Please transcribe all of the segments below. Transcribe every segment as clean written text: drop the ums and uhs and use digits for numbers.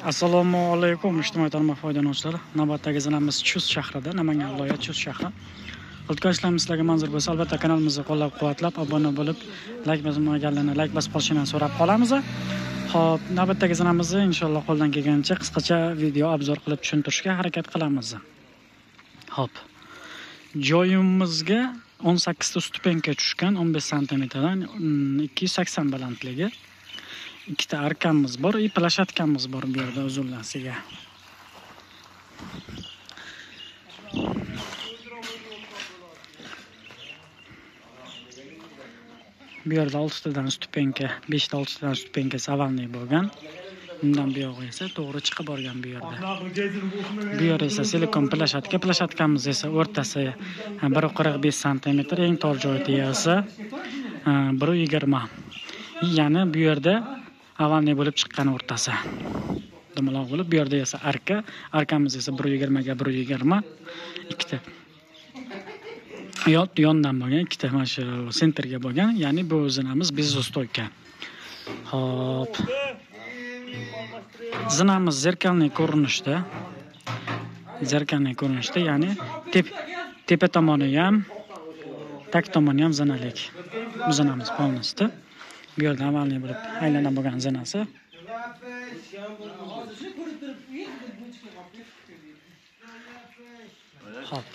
Assalomu alaykum ijtimoiy tarmoq foydalanuvchilari. Navbatdagi zonamiz Chust shahrida, Namangan viloyati Chust shahri. Ilk-ishlarimiz sizlarga manzur bo'lsa, albatta kanalimizni qo'llab-quvvatlab, obuna bo'lib, like bosib qolishingizni so'rab qolamiz. Xo'p, navbatdagi zonamizni inshaalloh qo'ldan kelgancha qisqacha video obzor qilib tushuntirishga harakat qilamiz. Xo'p. Joyimizga 18 ta stupenka tushgan, 15 sm dan 280 balandligi. Ikkita arkamiz bor, plashatkamiz bor bu yerda uzunlasiga. Bu yerda 6 tadan stupenka, 5 ta 6 tadan stupenka savalniy bo'lgan. Bundan bu yo'g'i esa to'g'ri chiqib borgan bu yerda. Bu yerda esa silikon plashatkamiz esa o'rtasi 1.45 sm, eng tor joyi esa 1.20. Ya'ni bu yerda avalniy bo'lib chiqqan o'rtasi. Dumaloq bo'lib, bu yerda esa arkamiz esa 1.20 ga 1.20, ikkita yondan bo'lgan, ikkita mana shu sentrga bo'lgan, ya'ni bu zinamiz bezostoyka. Hop. Zinamiz zerkalniy ko'rinishda, ya'ni tepa tomoni ham, tak tomoni ham zinalik. Bu zinamiz polnosti. Bu yerda avalniy bo'lib aylanib bo'lgan zinasi. Hop.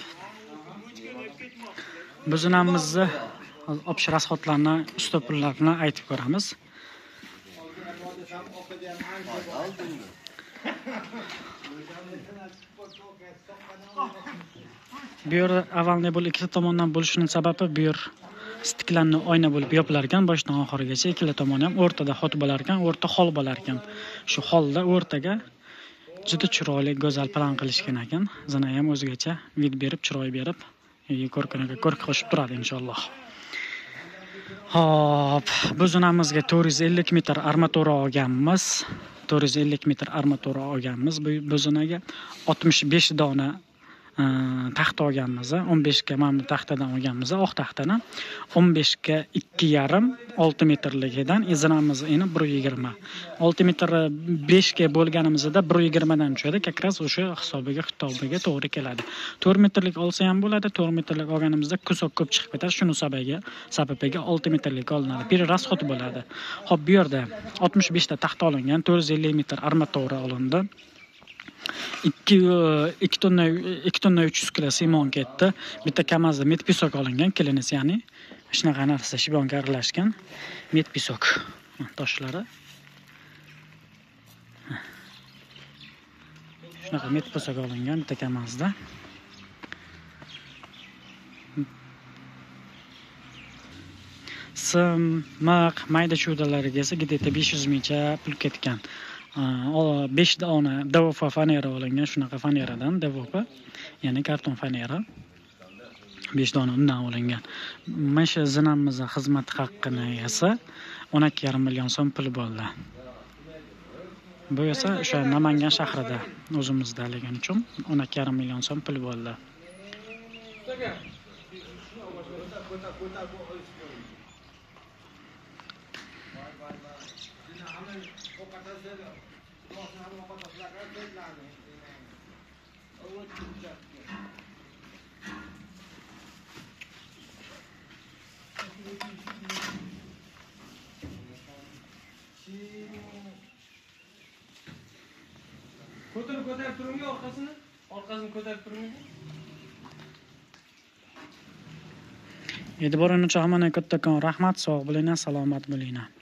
Bu zinamizni opsh rasxodlarni, ustoplarni aytib ko'ramiz. Bu yer avalniy bo'lib ikkita tomondan bo'lishining sababi bu yer stiklanli oyna bo'lib yopilar ekan, boshdan oxirigacha ikkala tomoni ham o'rtada xot bo'lar ekan, o'rta hol bo'lar ekan. Shu holda o'rtaga juda chiroyli, go'zal plan qilishgan ekan. Zina ham o'zigacha vid berib, chiroy berib, ko'rkinaga ko'rk qo'shib turadi inshaalloh. Hop, bu zinamizga 450 metr armatura olganmiz. 450 metr armatura olganmiz. Bu zinaga 65 dona taxta olganmiz. 15 ga mana bu taxtadan olganmiz, oq taxtadan. 15 ga 2,5 6 metrligidan zinamiz eni 1.20. 6 metr 5 ga bo'lganimizda 1.20 dan tushadi. Kakras o'sha hisobiga to'g'ri keladi. 4 metrlik olsa ham bo'ladi. 4 metrlik olganimizda kusoq ko'p chiqib ketadi. Shuni sababiga 6 metrlik olinadi. Bir rasxot bo'ladi. Xo'p, bu yerda 65 ta taxta olingan, 450 metr armatura olindi. 2 tonna 300 kg simon ketdi. Bitta kamazda metpisok olingan, keliniz, ya'ni shunaqa narsa shibonga aralashgan metpisok toshlari. Shunaqa metpisok olingan bitta kamazda. Sim, maq, mayda chudalarga esa gideta 500 mingcha pul ketgan. 5 dona DVP fanera olingan, shunaqa faneradan DVP, ya'ni karton fanera. 5 dona undan olingan. Mana shu zinamizning xizmat haqqini esa 12,5 million so'm pul bo'ldi. Bu esa o'sha Namangan shahrida o'zimizdaligini uchun 12,5 million so'm pul bo'ldi. Ko'tarib turing, orqasini ko'tarib turing. E'tiboringiz uchun hammaga kattakon rahmat, sog' bo'linglar, salomat bo'linglar.